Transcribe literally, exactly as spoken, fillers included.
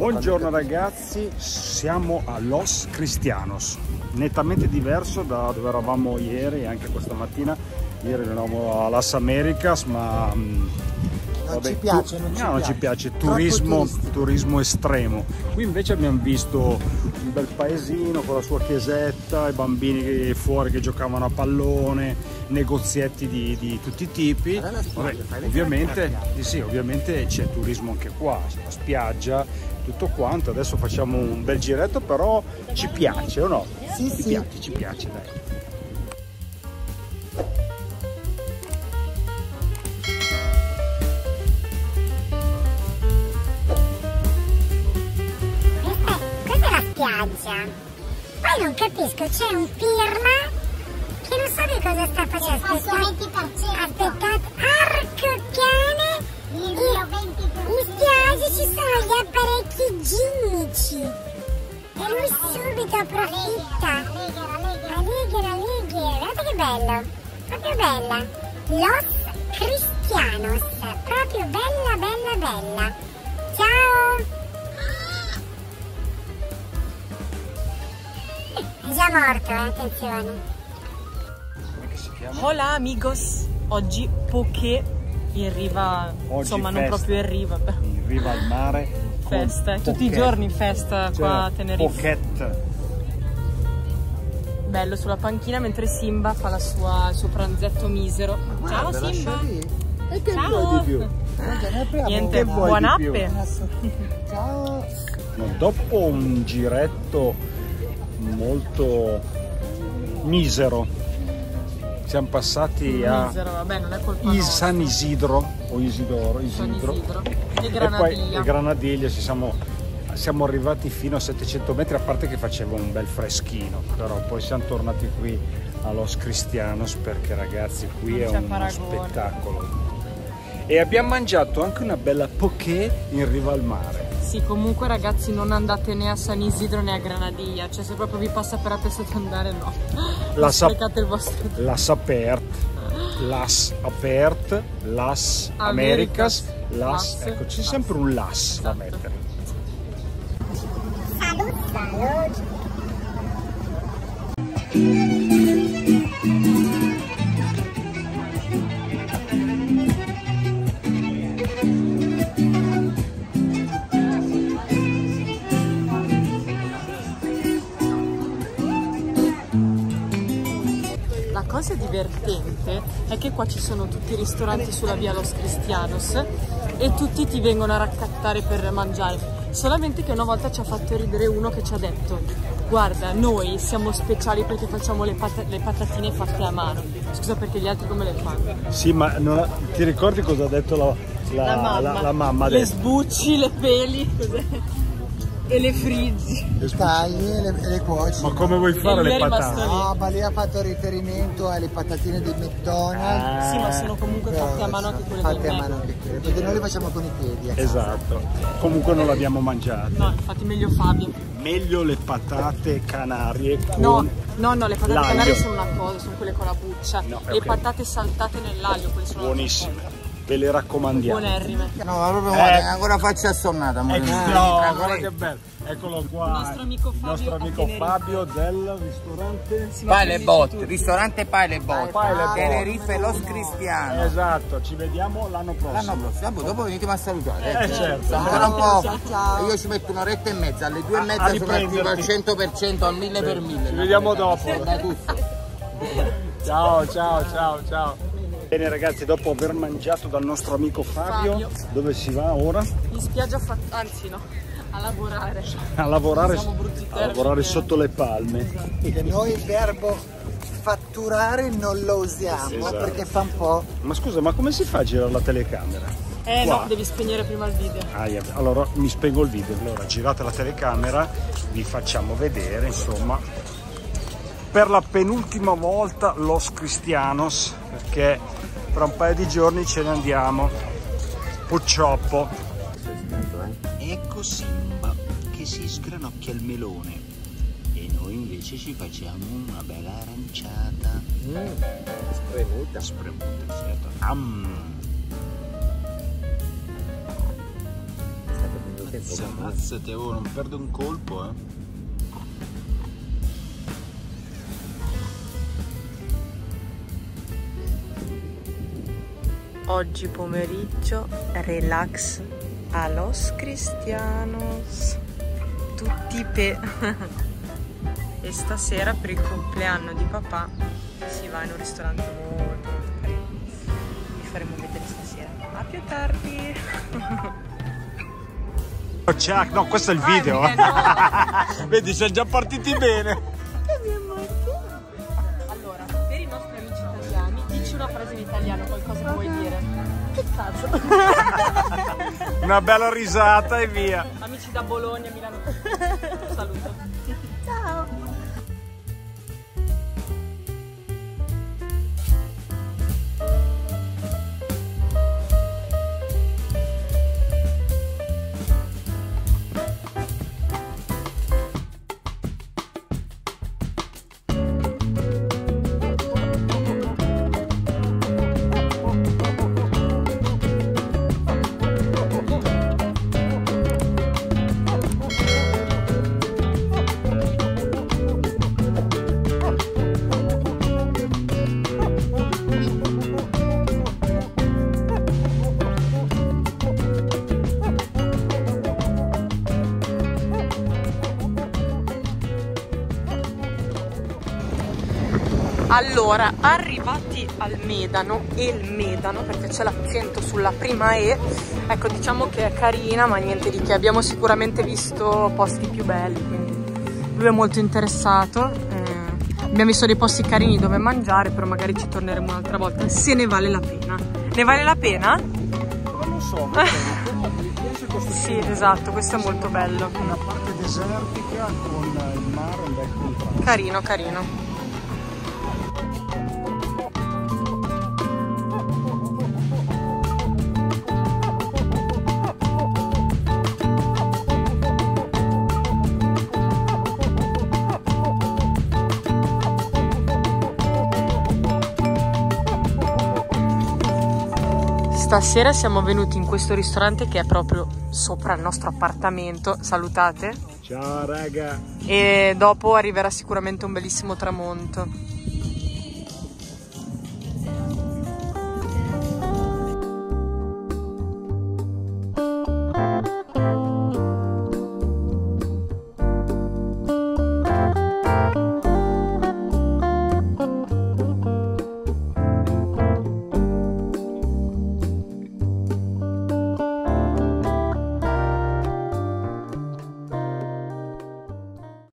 Buongiorno ragazzi, siamo a Los Cristianos, nettamente diverso da dove eravamo ieri e anche questa mattina. Ieri eravamo a Las Americas, ma non vabbè, ci piace, non ci no, piace, non ci piace. Turismo, turismo estremo. Qui invece abbiamo visto un bel paesino con la sua chiesetta, i bambini fuori che giocavano a pallone, negozietti di, di tutti i tipi. Vabbè, ovviamente, sì, ovviamente c'è turismo anche qua, c'è la spiaggia, tutto quanto. Adesso facciamo un bel giretto, però ci piace o no? Sì, ci sì. piace, ci piace, dai. Spiaggia. Poi non capisco, c'è un pirla che non so che cosa sta facendo. Aspettate, aspettate, arco cane, in spiaggia ci sono gli apparecchi igienici e lui subito approfitta. Allegra, allegra, guardate che bello, proprio bella. Los Cristianos, proprio bella, bella, bella. Ciao! È già morto, eh, attenzione. Hola amigos, oggi poké in riva, Oggi insomma festa, non proprio in riva, però. In riva al mare. Festa, tutti i giorni festa, cioè, qua a Tenerife. Pocket. Bello sulla panchina mentre Simba fa la sua, il suo pranzetto misero. Ciao Simba! E che Ciao. vuoi di più? Niente, Che vuoi buon di più? appe! Ciao. No, dopo un giretto molto misero siamo passati a Misero, vabbè, non è colpa Is- nostra. San Isidro o Isidoro, San Isidro. Isidro. E E poi Granadilla. e Granadilla ci siamo, siamo arrivati fino a settecento metri, a parte che faceva un bel freschino, però poi siamo tornati qui a Los Cristianos perché ragazzi qui Non è c'è uno paragone. spettacolo. E abbiamo mangiato anche una bella poké in riva al mare. Sì, comunque ragazzi non andate né a San Isidro né a Granadilla, cioè se proprio vi passa per la testa di andare no. La Non sap- sprecate il vostro tempo. Las Apert, Las Apert, Las Americas, Las, Las. ecco, c'è sempre un Las da mettere. Salut, salut. La cosa divertente è che qua ci sono tutti i ristoranti sulla via Los Cristianos e tutti ti vengono a raccattare per mangiare. Solamente che una volta ci ha fatto ridere uno che ci ha detto: guarda, noi siamo speciali perché facciamo le, pat- le patatine fatte a mano. Scusa, perché gli altri come le fanno? Sì, ma non ha- ti ricordi cosa ha detto la, la, La mamma, la- la mamma? Ha le detto, sbucci, le peli cos'è? E le friggi. Le tagli e le, e le cuoci. ma come vuoi fare E lui le è rimasto patate? lì. No, ma lì ha fatto riferimento alle patatine del McDonald's. Sì, ma sono comunque fatte a mano anche quelle del Fatte a Mac. mano anche quelle, perché noi le facciamo con i piedi. a casa. Esatto, comunque non l'abbiamo mangiato. No, infatti meglio Fabio. Meglio le patate canarie con... No, no, no, le patate l'aglio. canarie sono una cosa, sono quelle con la buccia. No, le ok. patate saltate nell'aglio, quelle sono Buonissime, ve le raccomandiamo. buonerrime. No, ma proprio Eh. guarda, ancora faccia assonnata. amore. Ecco, Ah, no, tra guarda voi. che bello. Eccolo qua, Il nostro amico il Fabio nostro a amico Tenerife. Fabio del ristorante Pile Bot, ristorante Pile Bot, Pile Bot. Tenerife Los Cristianos. Esatto, ci vediamo l'anno prossimo. L'anno prossimo, dopo, dopo venitemi a salutare. Eh, certo. Ancora un po'. Ciao, ciao. Io ci metto un'oretta e mezza, alle due e A- mezza a sono attivo al riprenderti. cento per cento, al mille per mille. Ci vediamo dopo. Da tutti. Ciao, ciao, ciao, ciao. Bene ragazzi, dopo aver mangiato dal nostro amico Fabio, Fabio. dove si va ora? In spiaggia, fa- anzi no, a lavorare. A lavorare, Siamo brutti a lavorare termini. sotto le palme. Perché noi il verbo fatturare non lo usiamo Esatto. perché fa un po'. Ma scusa, ma come si fa a girare la telecamera? Eh Qua? no, devi spegnere prima il video. Aia, allora mi spengo il video. Allora girate la telecamera, vi facciamo vedere, insomma, per la penultima volta Los Cristianos, perché fra un paio di giorni ce ne andiamo. Purtroppo. Ecco Simba che si sgranocchia il melone e noi invece ci facciamo una bella aranciata. Spremuta. Spremuta, certo. Am. Ammazza, ammazzate, oh, non perdo un colpo, eh. Oggi pomeriggio relax a Los Cristianos, tutti pe... e stasera per il compleanno di papà si va in un ristorante molto molto carino, vi faremo vedere stasera. A più tardi. Oh, Chuck, no, questo è il video. Ah, Vedi, siamo già partiti bene. Allora, per i nostri amici italiani, dici una frase in italiano, qualcosa che vuoi dire. Che cazzo? Una bella risata e via. Amici da Bologna, Milano. Saluto. Ciao. Allora, arrivati al Medano, e il Medano, perché c'è l'accento sulla prima E, ecco, diciamo che è carina, ma niente di che, abbiamo sicuramente visto posti più belli, quindi lui è molto interessato, eh, abbiamo visto dei posti carini dove mangiare, però magari ci torneremo un'altra volta, se ne vale la pena. Ne vale la pena? Non lo so, ma penso questo Sì, esatto, questo è molto bello. una parte desertica con il mare, un bel contrasto. Carino, carino. Stasera siamo venuti in questo ristorante che è proprio sopra il nostro appartamento, salutate. Ciao raga. E dopo arriverà sicuramente un bellissimo tramonto.